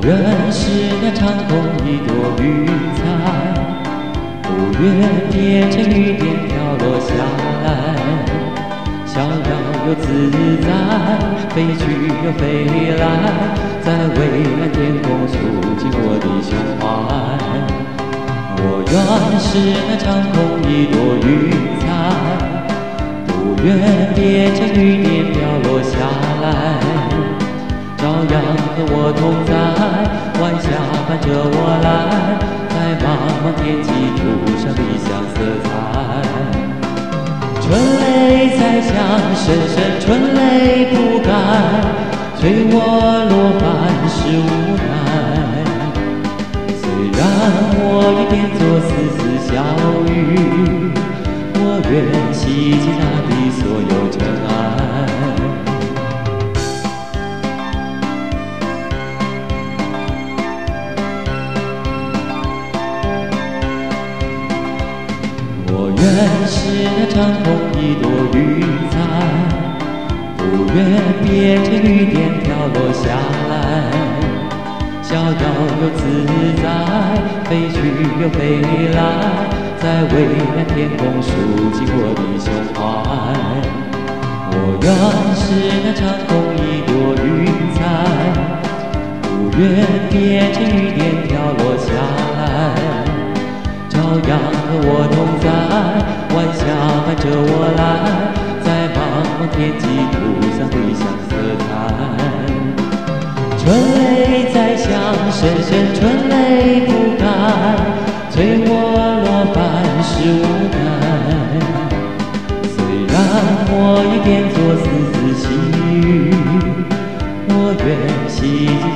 愿是那长空一朵云彩，不愿变成雨点飘落下来，逍遥又自在，飞去又飞来，在蔚蓝天空诉尽我的胸怀。我愿是那长空一朵云彩，不愿变成雨点飘落下来，照样和我同在，晚霞伴着我来，在茫茫天际涂上理想色彩。春雷在响，声声春泪不改，催我落凡事无奈。虽然我已变作丝丝小雨，我愿洗净那的所有尘埃。我愿是那长空一朵云彩，不愿变成雨点飘落下来，逍遥又自在，飞去又飞来，在蔚蓝天空数尽我的胸怀。我愿是那长空一朵云彩，不愿变成雨点飘落下来，照样和我同在，晚霞伴着我来，在茫茫天际涂上理想色彩。春雷在响，声声春泪不改，催我落凡事无奈。虽然我已变作丝丝细雨，我愿洗净